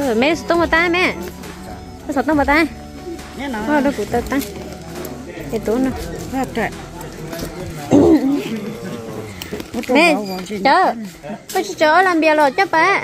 mẹ tông vào tay mẹ sao tông vào tay thôi đâu cũng tay cái túi nữa mẹ chớ làm bia rồi chắc bé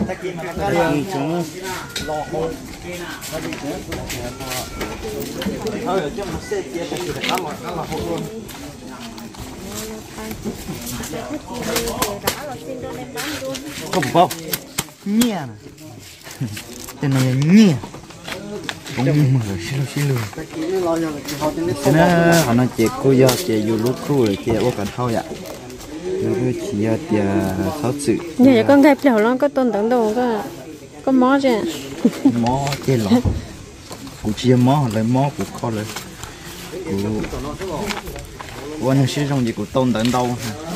không bao nhẹ tên này nhẹ không mở xin lỗi thế nên họ nói chị cô giờ chị dù lúc khu rồi chị ô cần thao vậy rồi chị thì sáu sự giờ con thấy kiểu nó có tôn tặng đồ có mó chứ mó chơi lọ cụ chia mó lại mó cụ kho lại cụ anh sẽ trong gì cụ tôn tặng đâu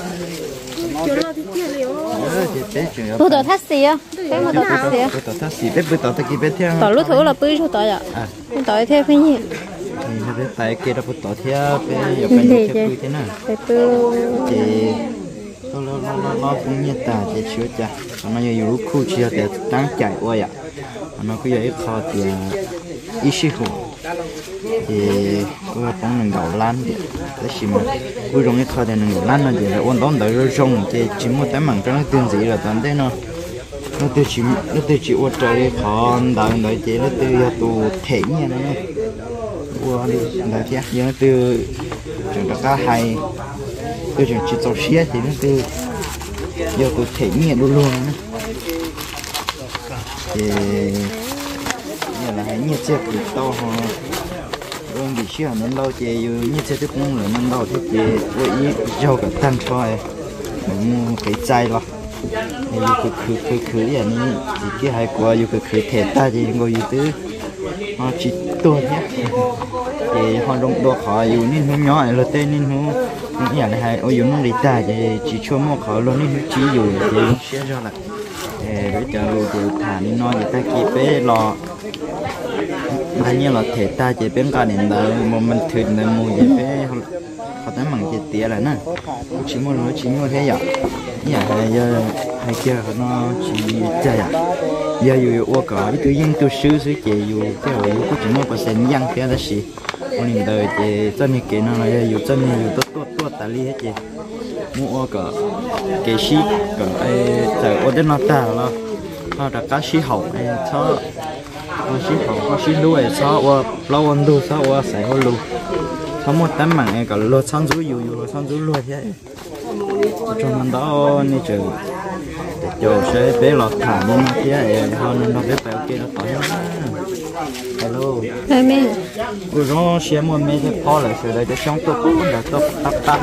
bữa tao thắt xì á cái mà tao thắt xì á bữa tao thắt xì bữa tao thắt bữa theo tao lúc thử là bữa cho tao vậy tao theo cái gì thì nó biết tại kia đó bữa tao theo bây giờ bên theo bữa thế nào chị nó cũng như ta chị chữa cha nó như lúc khu chia để đáng chạy qua vậy nó cứ vậy kho thì ít xíu thì cứ bóng nâng đầu lan để xem mà cứ rong cái kho thì nâng đầu lan nó để là ôn đón đợi rồi rong thì chỉ một tấm mảng cho nó tương gì là toàn thế nó từ chỉ ôn trời kho đợi chị nó từ tụ thể như này nó ôn đợi chứ giờ nó từ trường các hay từ trường chỉ tàu xe thì nó từ giờ tụ thể như luôn luôn nữa thì giờ là hãy nhiệt chết được to họ luôn bị xíu nên lâu chị nhiệt chết cũng là nên lâu thì chị với rau cả tan thôi mua cái chai lo thì cứ vậy nên chỉ cái hai quả cứ thể ta thì ngồi gì tứ họ chỉ tôi nhé thì họ đông đo họ dù nên nó nhỏ là tên nên nó nhà này hay dù nó đi ta thì chỉ cho mua họ luôn nên chỉ dù thì sẽ ra là để cho dù thả nên nói người ta kịp bé lo bao nhiêu là thể ta chỉ bên cả đến đời mà mình thử để mua gì bé họ thấy bằng chỉ tiền là nè chỉ mua thế vậy nhà hay kia nó chỉ chơi à giờ dù ô cỏ tự nhiên tôiซื้อchị dù cái hồi có chỉ mua có sen nhang thế là gì còn đến đời thì chân như kia nó là dù chân như tốt ta li hết chị mua ô cỏ cái xí cỏ ai trời ô đến nó ta là họ đã cá xí hậu ai cho xí hậu có xí đuôi cho ô lâu ăn đu cho ô sải ô lu cho một tấm mảng ai cả lô sang rú dù sang rú luôn thế trong năm đó như trời chỗ sẽ bé lọt thả nên thế họ nên nó bé béo kia nó tỏi hello mẹ rồi nó sẽ mua mấy cái kho lại rồi để xong tôi cũng đã tôi tắt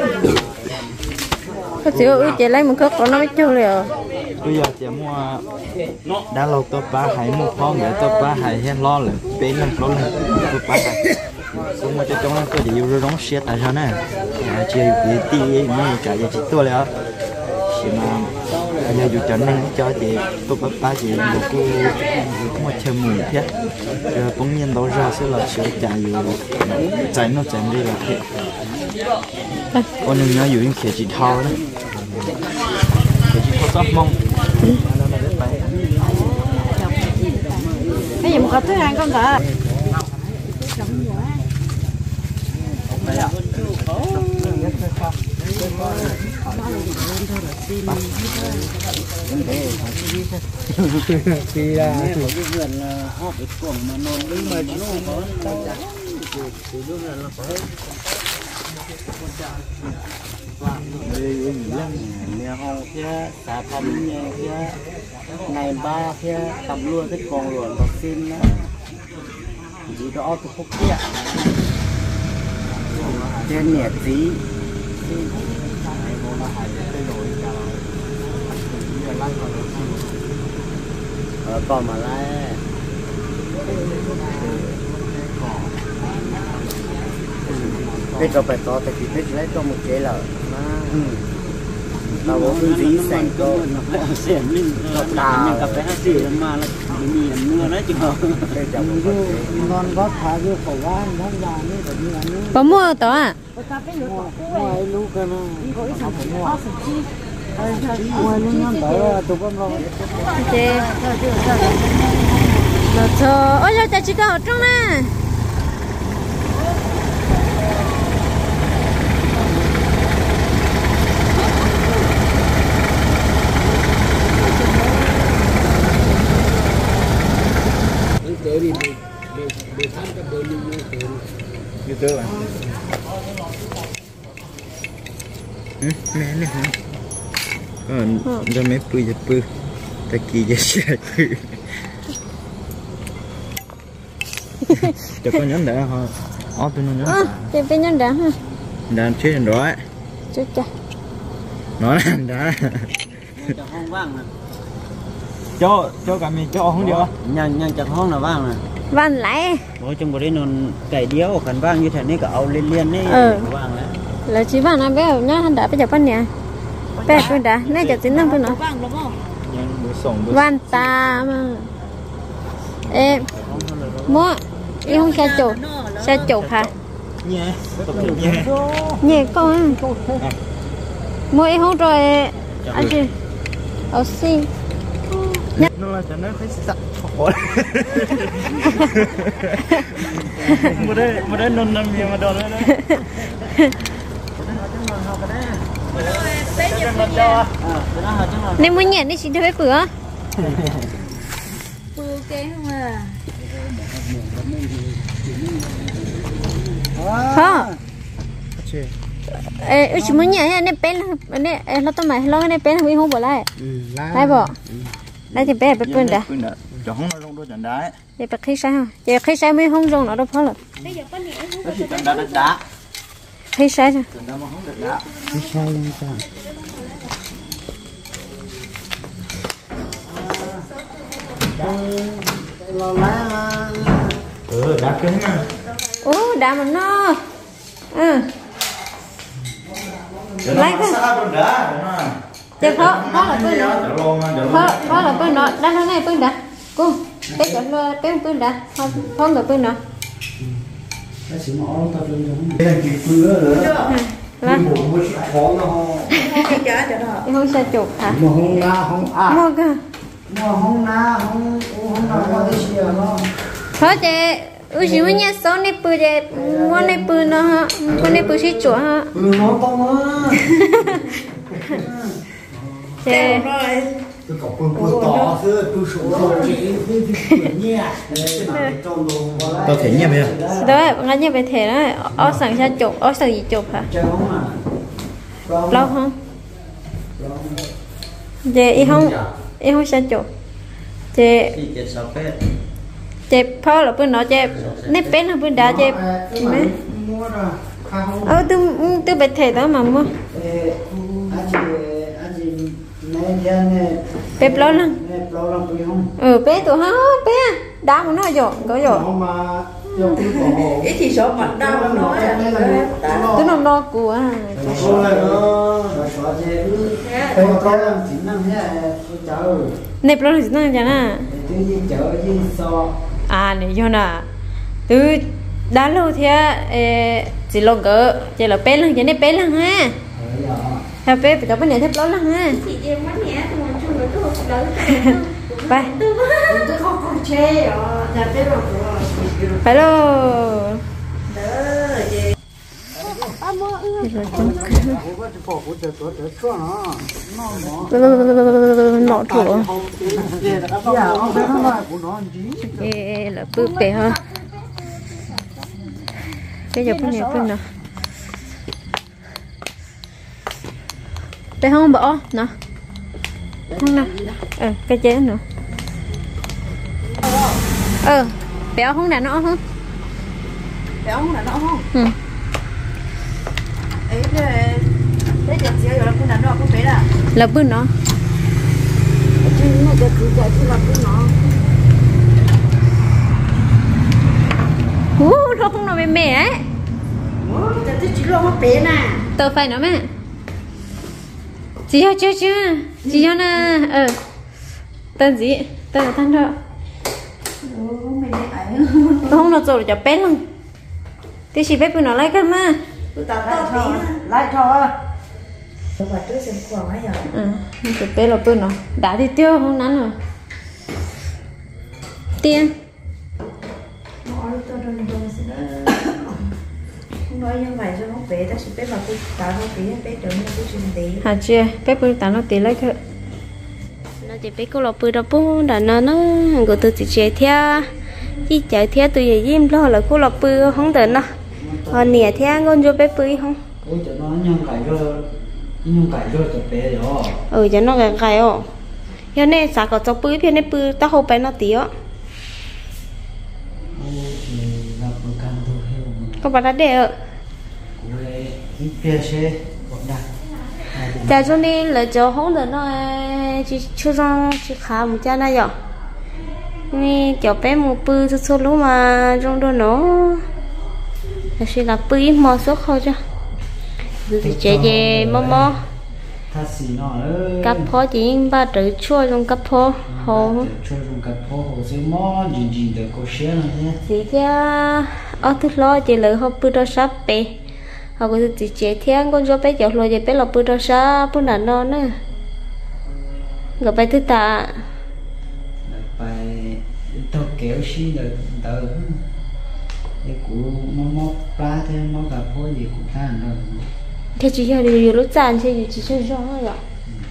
có chịu chị lấy một cốc của nó mới chưa liền bây giờ chị mua đã lâu tôi ba hãy mua kho để tôi ba hãy hết lo lại bé lên lo lên tôi ba hãy xong rồi cho chúng nó có điều rồi nó sẽ tại sao nè chị bị ti mấy cả giờ chị tôi là chị mà giờ dù cho nên cho chị tôi bắt ba chị một cái một chơi mùi thế rồi bỗng nhiên đó ra sẽ là sẽ chạy dù chạy nó chạy đi là thế con đừng nhớ dù những kia chị thao đấy chị thao sắp mông cái gì mà có thứ ăn không hả thì là cái vườn họp cái cuồng mà nó đứng mà nó có thì luôn là nó có nè hông kia xả thầm nhẹ kia ngày ba kia tầm luôn cái con luôn và xin nó chỉ đó tôi không kia trên nhẹ tí còn mà lại cái cà phê to thì biết lấy cho một chế lợ tao có cái gì xanh to xem lên tao cà phê gì mà là mình mưa đấy chứ không ngon gót thả vô khẩu gan tháng già nữa phải như ăn có mua tao à ngoài lúc cái nó Chị nó cho ôi giờ chị có ở trong nè như thế này mẹ này hả cho mấy bự giật bự ta kỳ giật giật bự cho con nhắn đã hả ó tôi nó nhắn chị phải nhắn đã ha đàn chơi đàn đó chút cha nó đàn đã không vang nè cho cả mình cho không được nhanh chặtห้องlà vang nè van lại mỗi trong bộ đấy nó cày điếu cần vang như thế này cả ao liên đấy vang đấy là chỉ van anh bé nhá hắn đã bây giờ con nè bé con đã nãy giờ tính năm con nữa van ta mà em mua em không xe chụp hả nhẹ con mua em không rồi anh chị ở xin nó là cho nó phải sạch khổ một đây nôn nằm gì mà đòn đấy nên muốn nhẹ đi xin cho bé bữa bữa cái không à hả ê chỉ muốn nhẹ nên bé là nên nó tao mày lo nên bé là huy không bỏ lại lại bỏ lại thì bé bớt đã cho không nó rong đôi trận đá để bớt khi sai không để khi sai mới không rong nó đâu phá rồi đá khi sai rồi khi sai luôn sao đá cứng nha đá mà nó lấy cái để khó là bưng nó khó là bưng nó đá nó này bưng đã cô bé chọn lo bé bưng đã không được bưng nó không sao chụp hả không na không à mua cơ không na không có cái gì đó khó chị ui chỉ muốn nhặt số này bự chị mua này bự nó hả mua này bự xí chuột hả nó to mà chị tôi có bự to chứ tôi số chị nhẹ tao thấy nhẹ bây giờ đó ngay như vậy thế đó ở sẵn xa chụp ở sẵn gì chụp hả lâu không chị không xa chụp chị phao là bên nó chị nếp bé là bên đá chị mấy tôi bị thể đó mà mua bếp lâu lắm bé tụi ha bé đá mà nó dọn có dọn ít thì số mặt đau nó nói tôi nó của nếp lâu là gì nữa chả nè à này cho nè tôi đá lâu thì chỉ lồng cỡ chỉ là bé lần chỉ này bé lần ha theo bé phải có bên này thép lâu lần ha phải phải đâu nọ thổ là bự bể ha bây giờ bên này bên nào đây không bỏ nè không nè cái chế nữa béo không là nó không béo không là nó không ừ ấy thế giờ chỉ là con đàn nó không phải là bự nó chứ nóจะคือจะที่เราพูดเนาะ nó không nói mẹ ấy จะที่chỉ lo nó bé nè tớ phải nói mẹ chị hả chưa chị hả nè tên gì tên là thanh thợ tôi không nói rồi cho bé luôn thì chị bé bữa nó lấy cái mà lại thôi và tôi xem quảng ấy rồi mình chụp bé là bự nó đã thì tiêu không nắn rồi tiền nói tôi đâu này không nói như vậy cho nó bé ta sẽ bé vào cái tạo nó tí bé trở nên cái chuyện tí hả chưa bé bự tạo nó tí lấy thôi nó chỉ bé cô là bự đó bố đã nó người tôi chỉ chơi theo chỉ chơi theo tôi vậy im lo là cô là bự không được nó nè theo con cho bé bự không ôi cho nó nhung cải rồi cho bé rồi cho nó cái cho nên sao có cho bự phía này bự tao không phải nó tí á có bạn đã để cha cho nên là cho không được nó chỉ chưa xong chỉ khá một cha này rồi nên cho bé một bự số lúc mà trong đó nó là sẽ là bự mò số thôi cho rồi chị về mò cặp phô chỉ ba tự chua trong cặp phô hồ chị theo ở thứ lo chị lỡ học bữa đó sắp bé họ có chị chế theo con cho bé chọn lo chị bé là bữa đó sắp bữa nào nó nữa gặp bài thứ ta bài tôi kéo xí được tờ để cụ mò plá thế mò cặp phô gì cũng than rồi thế chỉ là điều lúc chán thì chỉ chơi rõ thôi ạ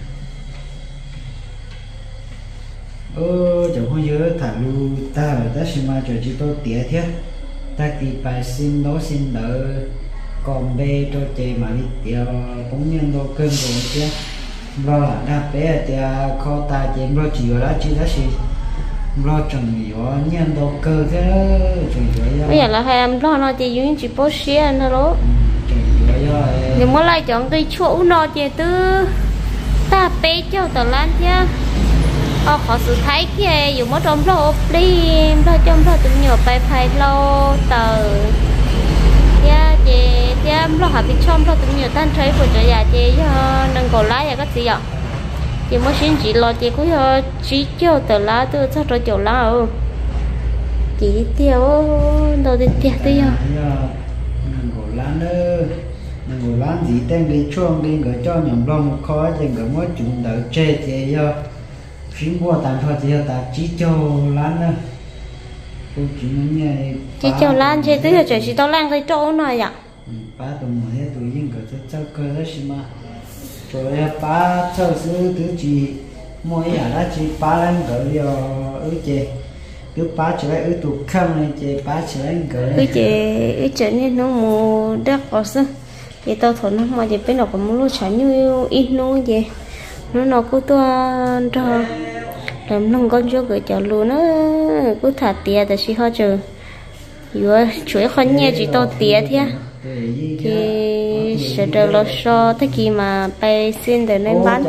chẳng có nhớ thả lưu ta ở ta xin mà cho chị tôi tía thế ta thì phải xin đó xin đỡ còn bê cho chị mà đi tía cũng nhân đồ cơn rồi chứ lo là đa bé thì kho ta chị lo chỉ ở đó chị đó xin lo chừng nhiều nhân đồ cơ thế bây giờ là hai em lo nó chỉ dùng chỉ bớt xe nữa đó nhưng mà lại chọn cái chỗ nó chỉ từ ta bé cho tờ lan chứ họ sự thấy kia dùng mất trong lo plim lo trong lo từng nhiều bài phải lo tờ ya chị em lo học trong lo từng nhiều tan chơi của trời già chị nâng cổ lá ya cái gì vậy chị mới xin chị lo chị cũng chỉ cho tờ lá tôi sao rồi chỗ lá ừ chị tiêu đâu đi tiêu tiêu cổ lá nữa ngồi làm gì tên đi chuông đi gửi cho nhầm lòng khó thì gửi mỗi chúng đỡ chê chê do phím mua tạm thôi thì ta chỉ cho lan nữa cô chỉ nói chỉ cho lan chê tới giờ chỉ tao lan tới chỗ này ạ ba tụi mình hết tụi yên gửi cho cơ đó xí mà rồi ba thợ sư thứ chỉ mỗi nhà đó chỉ ba lần gửi cho chê cứ ba chỉ lấy tụ không này chê ba chỉ lấy gửi chê nên nó mua đất có sức vậy tao thổi nó mà vậy bên nó còn muốn lúc chả như ít nó vậy nó cứ toan cho làm nông con cho gửi cho luôn nó cứ thả tiền để xí họ chờ vừa chuối khăn nhẹ chỉ tao tiền thế thì sẽ được lo so thế kia mà bay xin để nên bán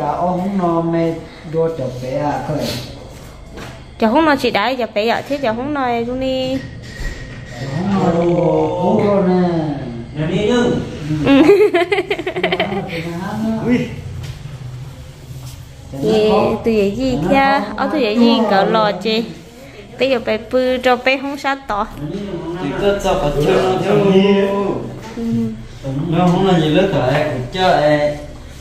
cho không nói chị đã cho bé thế cho không nói luôn đi từ vậy gì kia ở từ vậy gì cỡ lò chị bây giờ bé bự cho bé không sát tỏ nó không là gì nữa cả cũng chơi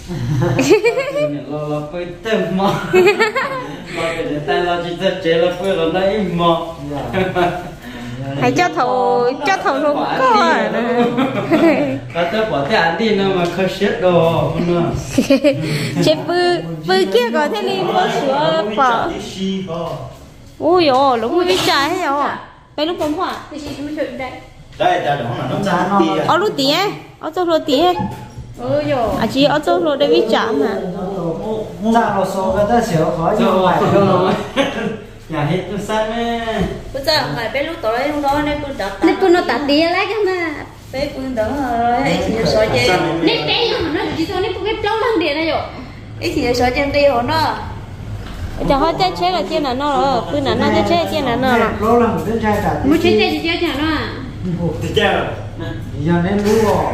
lo phải tem mà lo cái tay lo chỉ chơi lo phải lo lấy mà hãy cho thầu luôn có ta tới bỏ cái ăn đi nó mà khơi xét đồ nữa chế bự kia có thể đi mua sữa bỏ ôi dồi lúc mới biết trái hết rồi bây lúc bấm hỏa thì chị mới chụp đây đây ta đó là nó chán đi ở lúc tía ở chỗ lúc tía ôi dồi chị ở chỗ lúc đây biết chạm mà ra một số cái ta xíu khó cho ngoài cơ nhà hết tôi sao nè bây giờ phải bé lúc tối hôm đó nên con đập nên con nó tạt tía lấy cái mà bé con đỡ rồi ấy thì soi chơi nên bé nhưng mà nó chỉ thôi nên con bé trâu lăng điện này rồi ấy thì soi chơi đi hồn đó cho họ chơi chế là chơi là nó rồi cứ là nó chơi chơi là nó rồi lâu lắm đến trai cả muốn chơi chơi thì chơi chả nó à thì chơi giờ nên lú rồi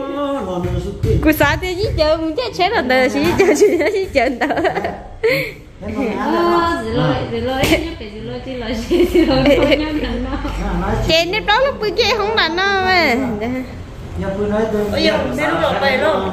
cú sa thì chỉ chơi muốn chơi chế là đời chỉ chơi chỉ chơi đời Chị nếp đó lúc bữa chị không đánh đâu mà. Nhà bữa nói tôi. Ôi giời, nếp đó vậy luôn.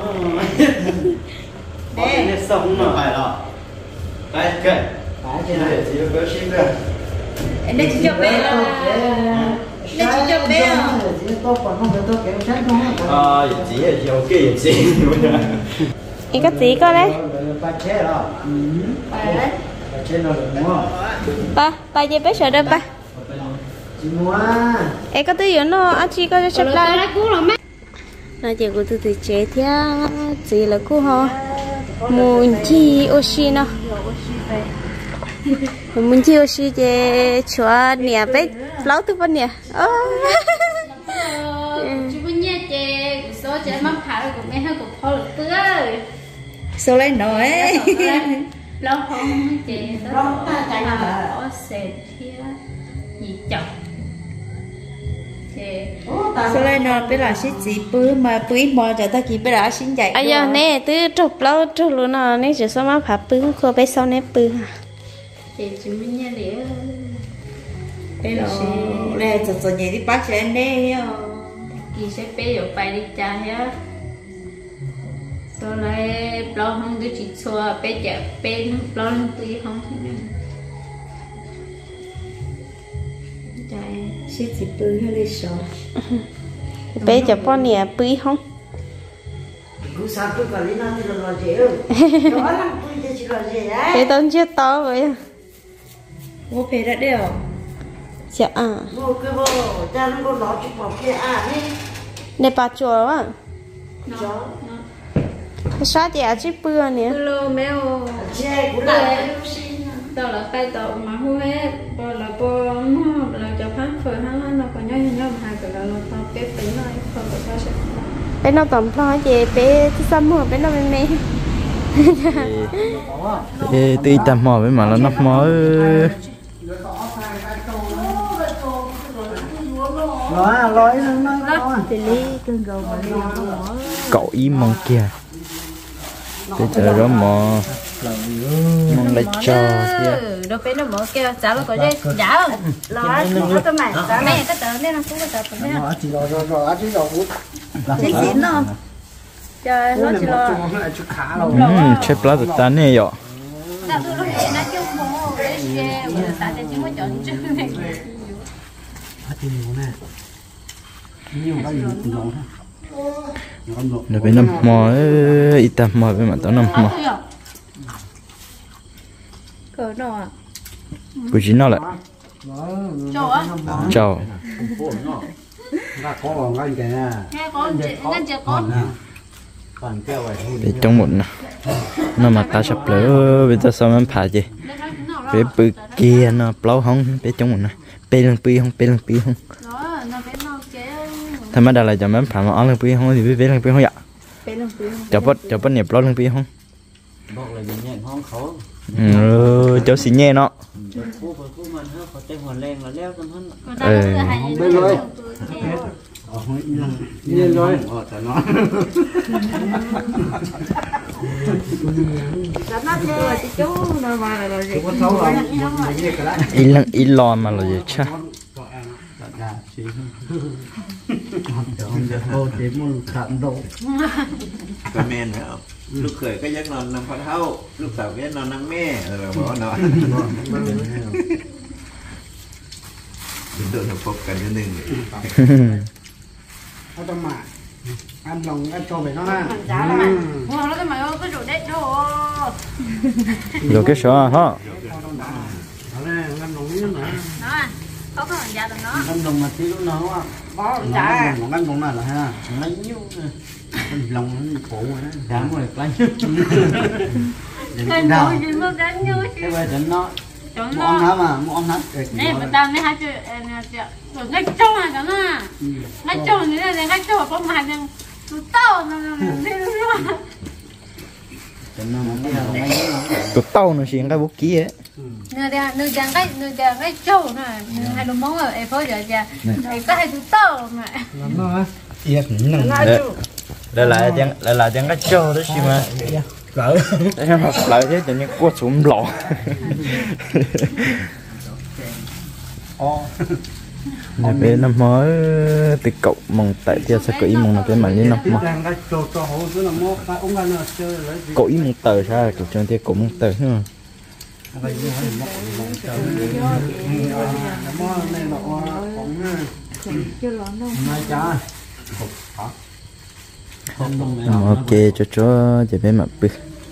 Nếp sống mà phải rồi. Đây kệ. Phải trên này chỉ có xin được. Đây chỉ cho bé là. Đây chỉ cho bé à. Chỉ tôi còn không được tôi kéo sát không. Chỉ là ok gì. Em có tí coi đấy. Ba chế rồi. Ba chế nó được mua. Ba gì bé sợ đâu ba. Chị mua. Em có tí nó ăn chi coi cho sắp lại. Là chị của tôi thì chế theo gì là cô họ muốn chi oxy nó. Muốn chi oxy chế chúa nè bé lâu từ bên nè. Chú muốn nhớ chế số chế mắm thả của mẹ hay củaพ่อlực tươi. Số lên nói. Lâu không chế đó là có sệt kia gì chọc. Số lên nói bây giờ xích gì bữa mà bữa mò cho ta kịp bây giờ xin dạy. Ai giờ nè từ chụp lâu chụp luôn nó nè chỉ số mà phá bự cô bé sau nè bự. Chế chú muốn nhớ để Bây giờ nè cho nhẹ đi bắt cho anh nè. kỳ sẽ bé ở bài đi cha nhá. Sau này lâu không cứ chỉ xua bé chợ bé lâu không tươi không thế nào. Xích gì bữa hay đi sợ. Bé chả con nè bự không? Cứ sao tôi còn đi ăn thì là gì ư? Đó là tôi chỉ là gì đấy. Bé tốn chưa to vậy. Mua phê đã đều. Dạ à. Vô cái vô, cha nó có nói chụp vào kia đi. Nè bà chùa á. Nó Sao thì à chứ bự nè. lô mèo Che cũng là. đó là tay tàu mà hú hết bò là bò là cho phát phơi hắn nó còn nhớ hai cái là tao bé tính này không có sao sẽ Bé nó tầm lo gì bé cái xăm hở bé nó mê mê. Tuy tầm mò với mà nó nắp mò. Nói nó. Thì lý cơn gầu mà lý không mỏ. Cậu ý mong kia. Bây giờ đó mò. Mong lại cho kia. đâu bé nó mở kêu trả nó có dây trả không Nói nó tao mày. mẹ cái tờ này nó cũng có tờ này Nó chỉ rồi chỉ rồi. Xích xỉn không? trời nó chỉ lo Chút khá rồi. Chép lá được tán này vậy. tao tôi nó nó kêu mồ cái gì tại chỉ mới chọn chữ này Thì nhiều nè. Nhiều cái gì nhiều ha. Nó phải nằm mò ít tầm mò với mà tao nằm mò. cỡ nào à Của chính nó lại. chỗ á Chào. Nó có cái gì nè. nghe con ngăn chưa con Còn kêu vậy thôi. Để trong một nè. Nó mà ta sắp lỡ bây giờ sao mà phá gì. Bé bự kia nó lâu không bé trong một nè. Bé lần pi không bé lần pi không. nó bé nó chế Thằng mà đã lại cho mấy phá mà ăn lần pi không thì bé lần pi không vậy. Bé lông phí không? Cho bắt nhập lâu lần pi không. Bọc là gì nhẹ không khó. Cháu xí nhẹ nó. Cô mình hơi có tay hoàn lên là leo tâm hơn. bên rồi Nhiên rồi. Nó. Nó chơi thì chú nó mà là gì? Con xấu rồi. Ít lon mà là gì cha. Cô chỉ muốn khẳng độ. Cái men phải không? Lúc khởi cái giấc nằm phát hậu, lúc sau cái nằm nằm mẹ rồi bỏ nó. Chúng tôi được phục cần cho nên Nó tâm mà. Ăn lòng ăn cho về nó ha. wow nó cái mày ơi cái rượu đấy đâu Rồi cái số hả? Nó này ăn lòng nữa nữa. nó có cái hàng da tụi nó Ăn lòng mà tí lúc nó á. Bó chả. Ăn lòng này là ha. Nó nhiêu. Lòng nó khổ rồi đó. Dám rồi lạnh. cái nồi gì mà đánh như Cái bây giờ nó chọn món nó hả mà món hả? nè mà tao nè hai chữ rồi ngay trâu à cả nó ngay trâu như thế này ngay trâu không mà nhưng tụi tao nó Tụi tao nó xiên cái bút kia. nửa đằng cái trâu này hai đứa món ở em phơi giờ cha cái hai tụi tao mà Nó hả? Đây là chẳng cái trâu đó xí mà. lỡ em học lại thế tự nhiên có súng lọ về năm mới từ cậu mong tại kia sẽ có ý mong là cái mà như năm mà có ý mong tờ ra kiểu trong kia cũng mong tờ nữa ok cho về mặt bự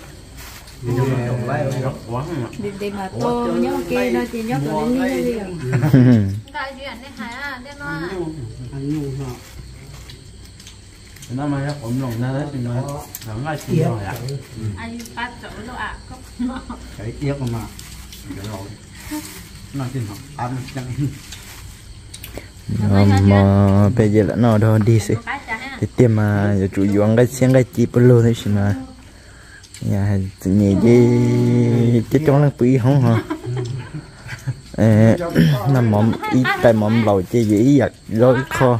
để mà tô nhớ kia nó chỉ nhớ cái này đi cái chuyện này hả thế nó nó mà nó cũng lòng ra đấy thì nó ngay xin rồi ạ anh bắt chỗ nó ạ cái tiếc mà nó tin học ăn chẳng mà bây giờ là nó đâu đi xí thì tiêm mà chủ yếu cái xem cái chi luôn đấy xin mà nhà nhỉ gì chết trong lăng quý không hả nằm mỏm ít tay mỏm lầu chơi dĩ giật rồi kho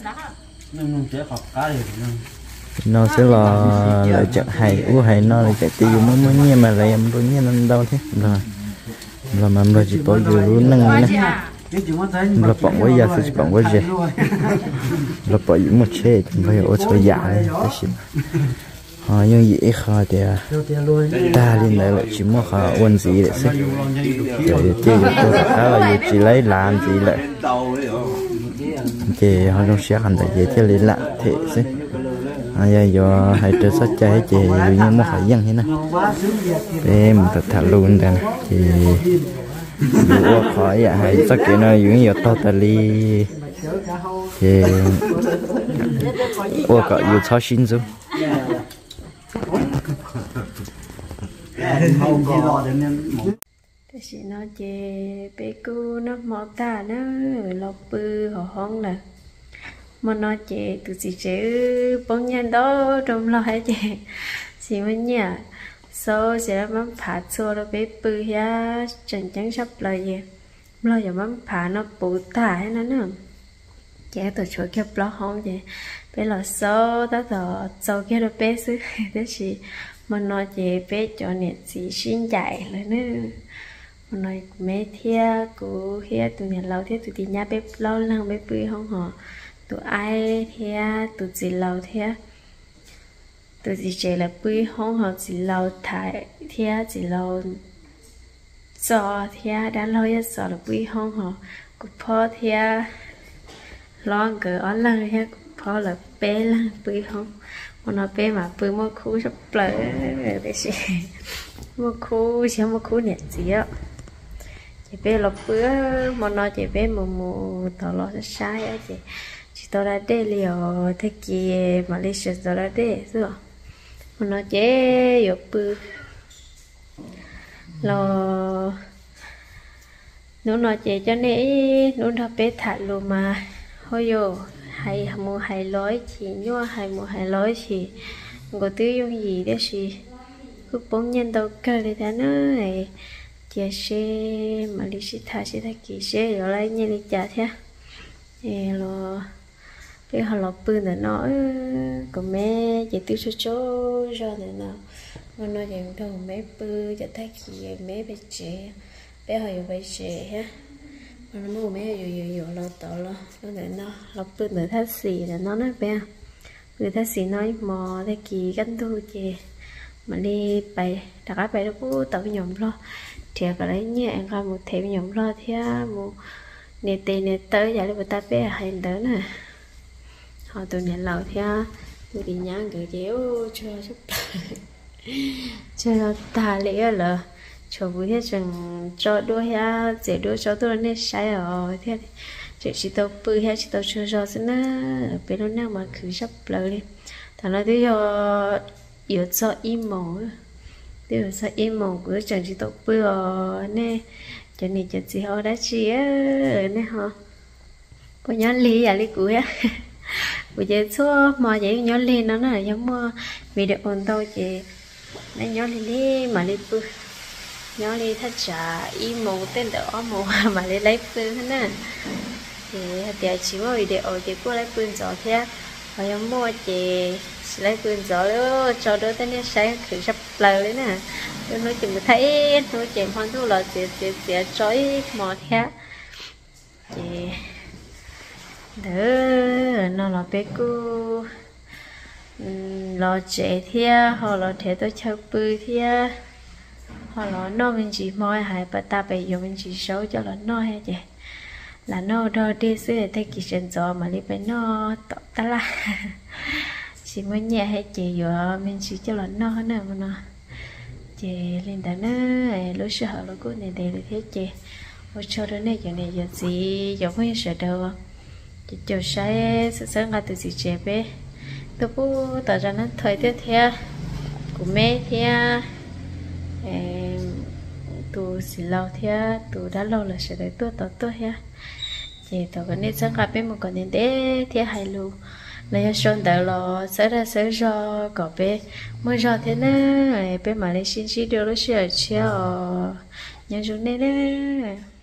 nó sẽ là lại chợ hay u hay nó lại chạy tiêu mới mới nghe mà lại em đôi nghe nó đâu thế là mà rồi chỉ có dù nâng này là bọn quay giờ thì bọn quay giờ là bọn những một chế phải ở chỗ giả này nhưng gì khó thì ta lên lại chỉ mua khó quân gì để xem để chơi được tôi khá là chỉ lấy làm gì lại chơi họ trong xe hành tại chơi chơi lấy lạ thế xem giờ do hai trò sát chơi chơi như mua phải dân thế này em thật thà luôn đây thì dù khỏi vậy hay sắc cái nó những nhiều to tali thì ô cậu yêu超新州 thì chị nói về bé cô nó mò ta nó lọc bự họ hông là mà nói về từ chị sẽ bóng nhân đó trong lo hay chị chị mới nhả sau sẽ bấm phá xô nó bé bự ya chẳng chẳng sắp lời gì lo giờ bấm phá nó bự tả hay nó nữa trẻ từ chỗ kia lo không vậy bé là sau đó rồi sau kia nó bé xứ thế chị mà nói về bé cho nên chị xin dạy lại nữa mà nói mấy thia của thia tụi nhà lâu thia tụi thì nhà bé lâu lăng bé bự không họ tụi ai thia tụi gì lâu thia tụi gì chơi là bự không họ gì lâu thải thia gì lâu cho thia đã lâu ya sợ là bự không họ cũng phô thia lo cỡ ở lăng thia cũng phô là bé lăng bự không mà nó bé mà bự mua khu sắp lỡ để chị mua khu chỉ mua khu nhẹ gì á chị bé là bự mà nó chị bé mù tao lo sai á chị tao đã để liều thế kia mà lấy sữa tao đã để rồi mà nó chế yếu bự lo nó nói chị cho nên nó đã bé thật luôn mà thôi vô hay mua hay lối chỉ nhua hay mua hay lối chỉ có tiêu dùng gì đấy chị cứ bóng nhân đâu cơ thì thế này chia sẻ mà đi sĩ thà kỳ sẻ rồi lại như đi trả thế thì lo bây giờ lo bự nữa nó của mẹ chỉ tiêu số rồi nữa nào mà nói chuyện thôi mẹ bự cho thay kỳ mẹ bị trẻ bé hồi bị trẻ ha mà nó mua mấy dù lo tao lo để nó bự nữa thắt xì là nó nói bé người thắt xì nói mò thay kỳ gánh thu chè mà đi bay đặt cái bay nó cũng tao nhom lo thì cái đấy nhẹ anh coi một thèm nhom lo thế một nè tiền nè tới giờ người ta bé hay tới nè họ tụi nhà lầu thế tụi đi nhang cái chéo cho giúp cho ta lẽ là cho vui hết chẳng cho đôi ha dễ đôi cho tôi nên sai rồi thế chỉ tao bự hết chỉ tao chưa cho xin á bên nó nào mà cứ sắp lời đi thằng nó thấy cho yếu cho im màu tiêu cho im màu của chẳng chỉ tao bự rồi nè cho nên chẳng chỉ họ đã chia nè họ có nhớ ly à ly cuối á bây giờ số mà vậy nhớ ly nó là giống mà video ôn tao chị nên nhớ ly mà ly bự nhớ ly thắt chả im màu tên đỡ màu mà lấy bự thế nè thì để chỉ có video chị cô lấy bự rồi thế và giống mua chị chỉ lấy quyền gió nữa cho đỡ tên sáng thử sắp lời đấy nè nó chỉ mới thấy nó chỉ hoàn thu là chỉ trói mò theo chị đỡ nó là bé cô lo trẻ thia họ lo trẻ tôi chơi bự thia họ lo nó mình chỉ moi hay bà ta bây giờ mình chỉ xấu cho là nó hay chị là nó đo đi xưa thấy kỳ sinh gió mà đi bên nó tọt ta la chỉ mới nhẹ hay chị vừa mình chỉ cho là nó nè mà nó chị lên đó nó lúc sau họ lúc này để được thế chị hồi cho đến này giờ gì giờ không sợ đâu chị cho sai sợ ngã từ gì chị bé tôi bố tao ra nó thời tiết theo của mẹ theo tôi xì lâu theo tôi đã lâu là sẽ tới tôi ha chị tôi có nên sáng gặp bên một con nên để theo hai lù lấy sơn đỡ lo sẽ ra có bé mới ra thế này bé mà lấy xin chỉ được lúc xưa chiều nhân chúng này đấy